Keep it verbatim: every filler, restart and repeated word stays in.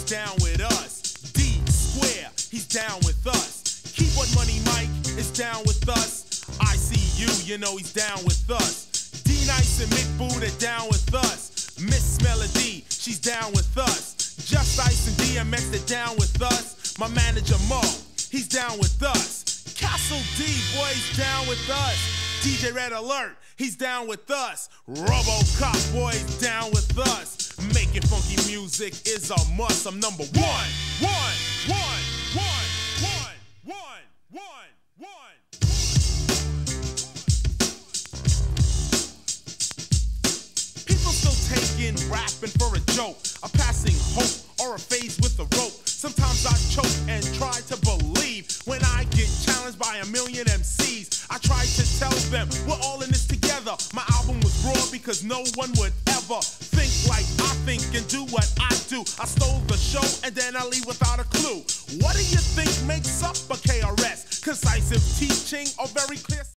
down with us. D Square, he's down with us. Keyboard Money Mike is down with us. I C U, you know he's down with us. D-Nice and Mick Boo, they're down with us. Miss Melody, she's down with us. Just Ice and D M X, they're down with us. My manager Mo, he's down with us. Castle D, boy, he's down with us. D J Red Alert, he's down with us. RoboCop, boy, he's down with us. Making funky music is a must. I'm number one, one, one, one, one, one, one, one. People still taking rapping for a joke, a passing hope, or a phase with a rope. Sometimes I choke and try to believe when I get challenged by a million M Cs. I try to tell them we're all in this together. My album was raw because no one would ever think like I think and do what I do. I stole the show and then I leave without a clue. What do you think makes up a K R S? Concisive teaching or very clear